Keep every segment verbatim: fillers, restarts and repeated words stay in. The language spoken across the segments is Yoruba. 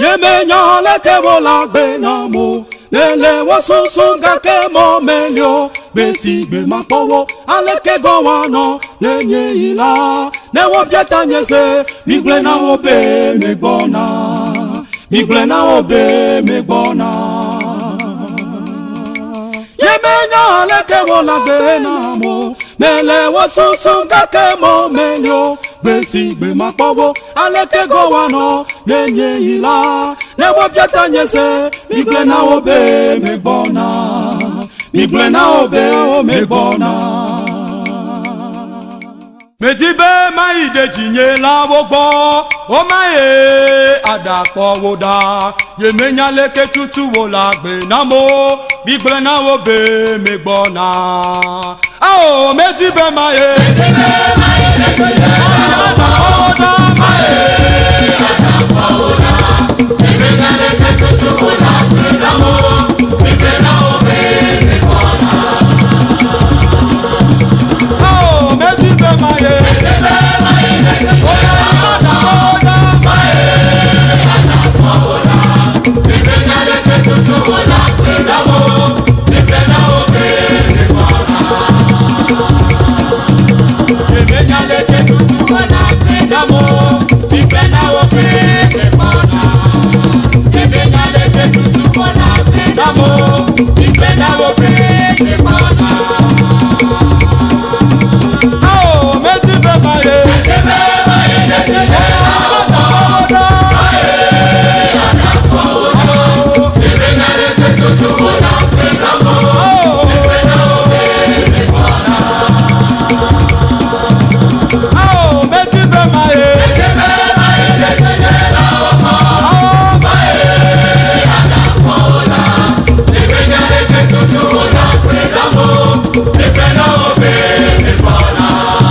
Yemenya leke wola gbe na mo. Lele wo sunsunga ke mo melio. Besi gbe mapowo aleke gowano lenye ila. Ne wo bieta nyese migle na obe me bona. Migle na obe me bona. Yemenya leke wola gbe na mo. Lele wo sunsunga ke mo melio. Besi gbe mapowo aleke gowano lenye ila. Ne wo bieta nyese migle na obe me bona. Migle na obe o me bona. Medibe ma ide jinye la wogbo. O ma e adapo woda. Yemenya leke tutu wo la gbe na mo. Migle na obe me bona. Ah o medibe ma e. Medibe ma ide jinye la wogbo. Ma e adapo woda. Yemenya leke tutu wo la gbe na mo. Migle na obe me bona. Ah o medibe ma e. Medibe ma ide jinye la wogbo. Ma e adapo woda. Yemenya leke tutu wo la gbe na mo. Migle na obe me bona. Yemenya leke tutu wo la gbe na mo. Migle na obe me bona. Yemenya leke tutu wo la gbe na mo. Migle na obe me bona. Ah o medibe ma e. Medibe ma ide jinye la wogbo. Ma e adapo woda. Yemenya leke tutu wo la gbe na mo. Migle na obe me bona. Ah o medibe ma e. Medibe ma ide jinye la wogbo. Ma e adapo woda. Yemenya leke tutu wo la gbe na mo. Migle na obe me bona.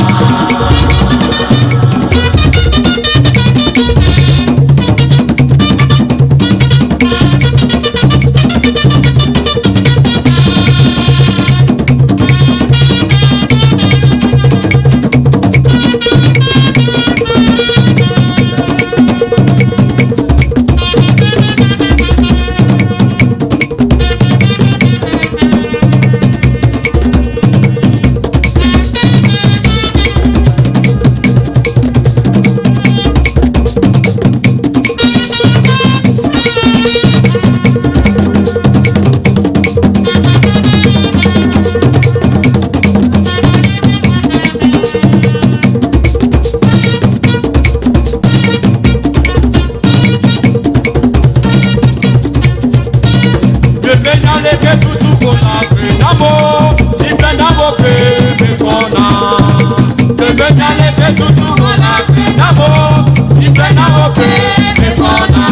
Yemenya leke tutu wo la gbe na mo. Migle na obe me bona. Yemenya leke tutu wo la gbe na mo. Migle na obe me bona.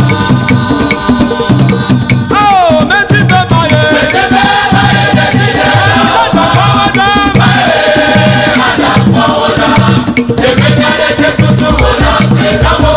Ah o medibe ma e. Medibe ma ide jinye la wogbo. Ma e adapo woda. Yemenya leke tutu wo la gbe na mo.